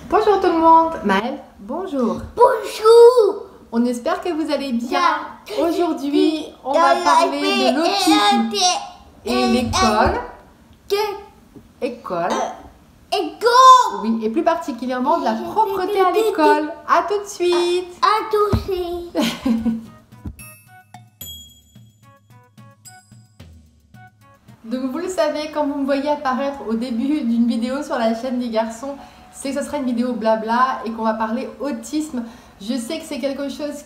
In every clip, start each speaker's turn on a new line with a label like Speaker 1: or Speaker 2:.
Speaker 1: Bonjour tout le monde, Maëlle, bonjour.
Speaker 2: Bonjour.
Speaker 1: On espère que vous allez bien. Aujourd'hui, on va parler de l'autisme et l'école. École. Oui, et plus particulièrement de la propreté à l'école. À tout de suite.
Speaker 2: À tout de suite.
Speaker 1: Donc vous le savez, quand vous me voyez apparaître au début d'une vidéo sur la chaîne des garçons, c'est que ce sera une vidéo blabla et qu'on va parler autisme. Je sais que c'est quelque chose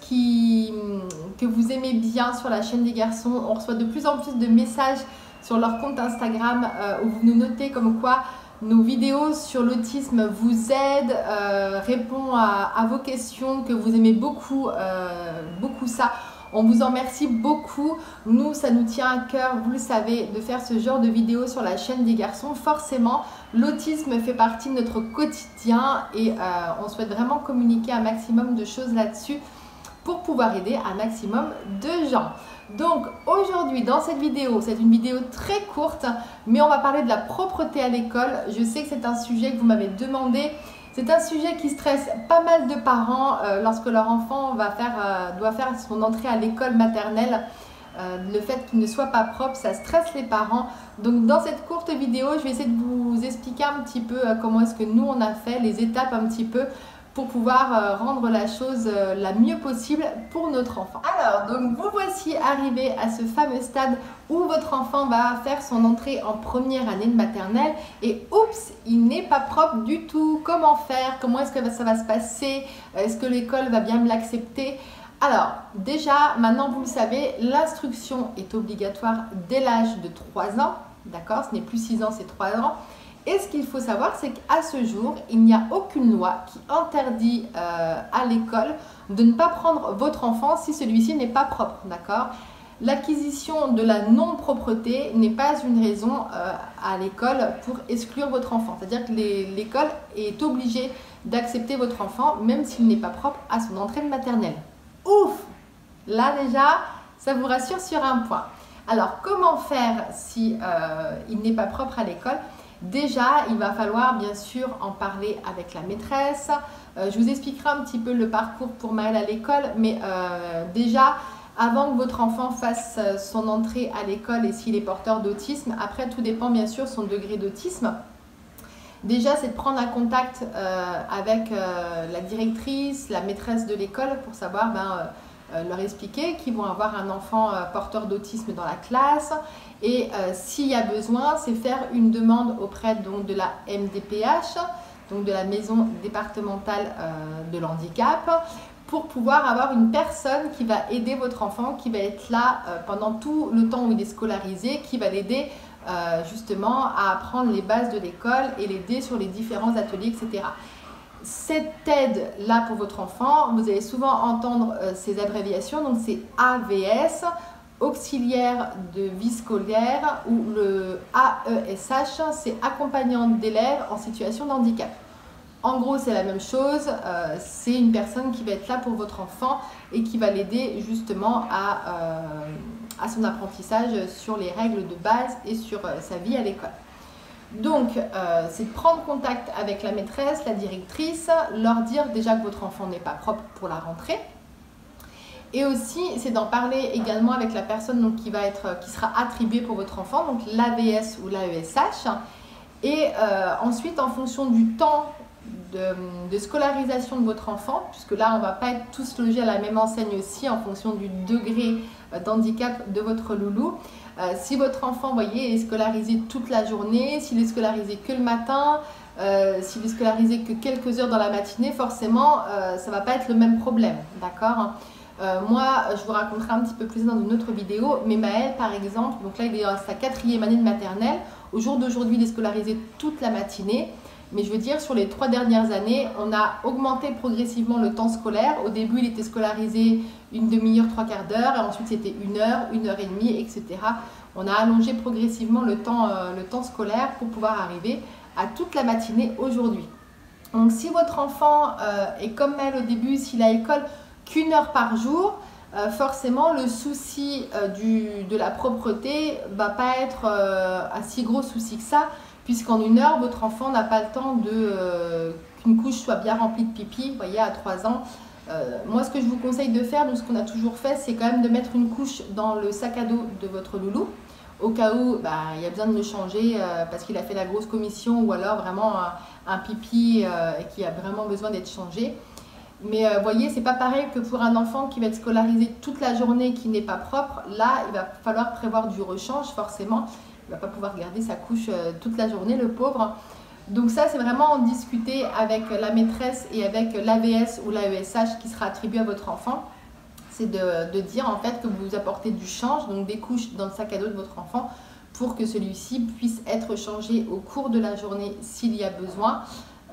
Speaker 1: que vous aimez bien sur la chaîne des garçons. On reçoit de plus en plus de messages sur leur compte Instagram où vous nous notez comme quoi nos vidéos sur l'autisme vous aident, répondent à vos questions, que vous aimez beaucoup, beaucoup ça. On vous en remercie beaucoup. Nous, ça nous tient à cœur, vous le savez, de faire ce genre de vidéos sur la chaîne des garçons. Forcément, l'autisme fait partie de notre quotidien et on souhaite vraiment communiquer un maximum de choses là-dessus pour pouvoir aider un maximum de gens. Donc aujourd'hui, dans cette vidéo, c'est une vidéo très courte, mais on va parler de la propreté à l'école. Je sais que c'est un sujet que vous m'avez demandé. C'est un sujet qui stresse pas mal de parents lorsque leur enfant doit faire son entrée à l'école maternelle. Le fait qu'il ne soit pas propre, ça stresse les parents. Donc dans cette courte vidéo, je vais essayer de vous expliquer un petit peu comment est-ce que nous on a fait, les étapes un petit peu pour pouvoir rendre la chose la mieux possible pour notre enfant. Alors, donc vous voici arrivés à ce fameux stade où votre enfant va faire son entrée en première année de maternelle et oups, il n'est pas propre du tout. Comment faire? Comment est-ce que ça va se passer? Est-ce que l'école va bien me l'accepter? Alors, déjà, maintenant vous le savez, l'instruction est obligatoire dès l'âge de 3 ans. D'accord? Ce n'est plus 6 ans, c'est 3 ans. Et ce qu'il faut savoir, c'est qu'à ce jour, il n'y a aucune loi qui interdit à l'école de ne pas prendre votre enfant si celui-ci n'est pas propre, d'accord? L'acquisition de la non-propreté n'est pas une raison à l'école pour exclure votre enfant. C'est-à-dire que l'école est obligée d'accepter votre enfant, même s'il n'est pas propre à son entrée de maternelle. Ouf! Là déjà, ça vous rassure sur un point. Alors, comment faire si il n'est pas propre à l'école? Déjà, il va falloir bien sûr en parler avec la maîtresse. Je vous expliquerai un petit peu le parcours pour Maëlle à l'école, mais déjà, avant que votre enfant fasse son entrée à l'école et s'il est porteur d'autisme, après tout dépend bien sûr son degré d'autisme. Déjà, c'est de prendre un contact avec la directrice, la maîtresse de l'école pour savoir leur expliquer qu'ils vont avoir un enfant porteur d'autisme dans la classe et s'il y a besoin, c'est faire une demande auprès donc, de la MDPH, donc de la maison départementale de l'handicap, pour pouvoir avoir une personne qui va aider votre enfant, qui va être là pendant tout le temps où il est scolarisé, qui va l'aider justement à apprendre les bases de l'école et l'aider sur les différents ateliers, etc. Cette aide-là pour votre enfant, vous allez souvent entendre ces abréviations, donc c'est AVS, auxiliaire de vie scolaire, ou le AESH, c'est accompagnant d'élèves en situation de handicap. En gros, c'est la même chose, c'est une personne qui va être là pour votre enfant et qui va l'aider justement à son apprentissage sur les règles de base et sur sa vie à l'école. Donc, c'est de prendre contact avec la maîtresse, la directrice, leur dire déjà que votre enfant n'est pas propre pour la rentrée. Et aussi, c'est d'en parler également avec la personne donc, qui sera attribuée pour votre enfant, donc l'AVS ou l'AESH. Et ensuite, en fonction du temps de scolarisation de votre enfant, puisque là, on ne va pas être tous logés à la même enseigne aussi, en fonction du degré d'handicap de votre loulou. Si votre enfant, vous voyez, est scolarisé toute la journée, s'il est scolarisé que le matin, s'il est scolarisé que quelques heures dans la matinée, forcément, ça ne va pas être le même problème, d'accord? Moi, je vous raconterai un petit peu plus dans une autre vidéo, mais Maëlle, par exemple, donc là, il est à sa 4e année de maternelle. Au jour d'aujourd'hui, il est scolarisé toute la matinée. Mais je veux dire, sur les 3 dernières années, on a augmenté progressivement le temps scolaire. Au début, il était scolarisé une demi-heure, 3/4 d'heure, et ensuite c'était 1 heure, 1 heure et demie, etc. On a allongé progressivement le temps scolaire pour pouvoir arriver à toute la matinée aujourd'hui. Donc si votre enfant est comme elle au début, s'il a à l'école qu'1 heure par jour, forcément le souci de la propreté ne va pas être un si gros souci que ça, puisqu'en 1 heure, votre enfant n'a pas le temps qu'une couche soit bien remplie de pipi, vous voyez, à 3 ans. Moi, ce que je vous conseille de faire, donc ce qu'on a toujours fait, c'est quand même de mettre une couche dans le sac à dos de votre loulou, au cas où il y a besoin de le changer parce qu'il a fait la grosse commission ou alors vraiment un pipi qui a vraiment besoin d'être changé. Mais vous voyez, c'est pas pareil que pour un enfant qui va être scolarisé toute la journée, qui n'est pas propre. Là, il va falloir prévoir du rechange, forcément. Il ne va pas pouvoir garder sa couche toute la journée, le pauvre. Donc ça, c'est vraiment en discuter avec la maîtresse et avec l'AVS ou l'AESH qui sera attribué à votre enfant. C'est de dire en fait que vous apportez du change, donc des couches dans le sac à dos de votre enfant pour que celui-ci puisse être changé au cours de la journée s'il y a besoin.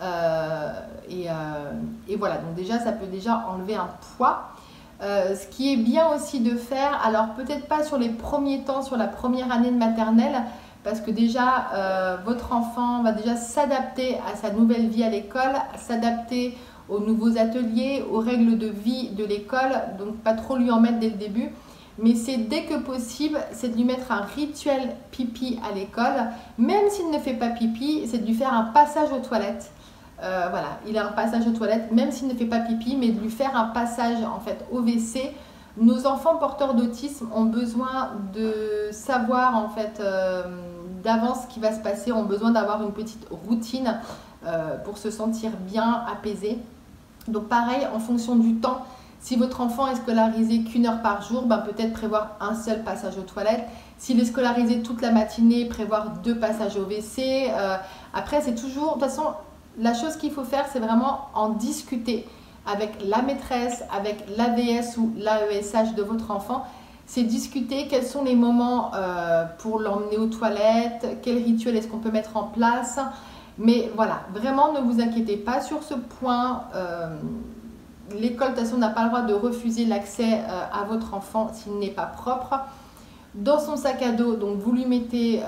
Speaker 1: Et voilà, donc déjà ça peut déjà enlever un poids. Ce qui est bien aussi de faire, alors peut-être pas sur les premiers temps, sur la première année de maternelle, parce que déjà votre enfant va déjà s'adapter à sa nouvelle vie à l'école, s'adapter aux nouveaux ateliers, aux règles de vie de l'école, donc pas trop lui en mettre dès le début. Mais c'est dès que possible, c'est de lui mettre un rituel pipi à l'école. Même s'il ne fait pas pipi, c'est de lui faire un passage aux toilettes. Voilà, il a un passage aux toilettes, même s'il ne fait pas pipi, mais de lui faire un passage en fait au WC. Nos enfants porteurs d'autisme ont besoin de savoir en fait d'avance ce qui va se passer, ont besoin d'avoir une petite routine pour se sentir bien apaisé. Donc pareil, en fonction du temps, si votre enfant est scolarisé qu'1 heure par jour, peut-être prévoir un seul passage aux toilettes. S'il est scolarisé toute la matinée, prévoir 2 passages au WC. Après, c'est toujours, de toute façon, la chose qu'il faut faire, c'est vraiment en discuter avec la maîtresse, avec l'AVS ou l'AESH de votre enfant. C'est discuter quels sont les moments pour l'emmener aux toilettes, quel rituel est-ce qu'on peut mettre en place. Mais voilà, vraiment ne vous inquiétez pas sur ce point. L'école, de toute façon, n'a pas le droit de refuser l'accès à votre enfant s'il n'est pas propre. Dans son sac à dos, donc vous lui mettez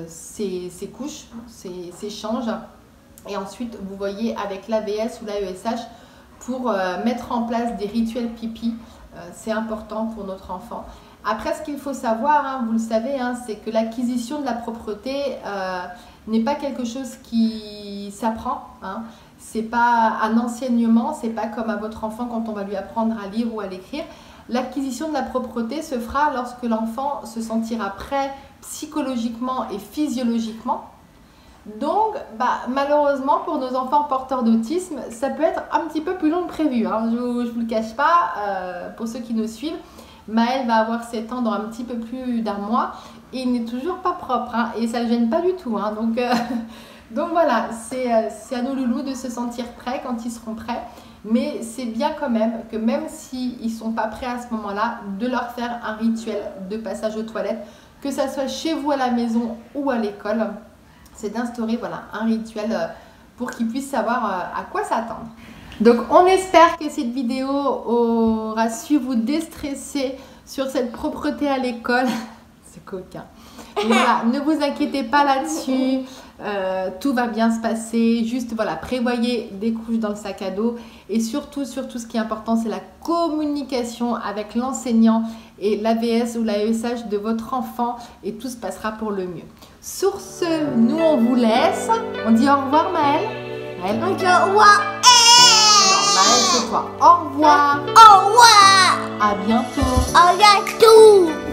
Speaker 1: ses couches, ses changes. Et ensuite, vous voyez avec l'AVS ou l'AESH pour mettre en place des rituels pipi. C'est important pour notre enfant. Après, ce qu'il faut savoir, vous le savez, c'est que l'acquisition de la propreté n'est pas quelque chose qui s'apprend. C'est pas un enseignement, c'est pas comme à votre enfant quand on va lui apprendre à lire ou à l'écrire. L'acquisition de la propreté se fera lorsque l'enfant se sentira prêt psychologiquement et physiologiquement. Donc, malheureusement, pour nos enfants porteurs d'autisme, ça peut être un petit peu plus long que prévu. Je ne vous le cache pas, pour ceux qui nous suivent. Maël va avoir 7 ans dans un petit peu plus d'1 mois et il n'est toujours pas propre et ça ne le gêne pas du tout. Donc voilà, c'est à nos loulous de se sentir prêts quand ils seront prêts. Mais c'est bien quand même que même s'ils ne sont pas prêts à ce moment-là, de leur faire un rituel de passage aux toilettes, que ça soit chez vous à la maison ou à l'école. C'est d'instaurer un rituel pour qu'ils puissent savoir à quoi s'attendre. Donc on espère que cette vidéo aura su vous déstresser sur cette propreté à l'école. C'est coquin. Donc voilà, ne vous inquiétez pas là-dessus. Tout va bien se passer. Juste prévoyez des couches dans le sac à dos. Et surtout, ce qui est important, c'est la communication avec l'enseignant et l'AVS ou l'AESH de votre enfant. Et tout se passera pour le mieux. Sur ce, nous on vous laisse. On dit au revoir Maël. Maël.
Speaker 2: On dit au revoir.
Speaker 1: Non, Maël, c'est toi. Au revoir.
Speaker 2: Au revoir.
Speaker 1: À bientôt.
Speaker 2: À bientôt.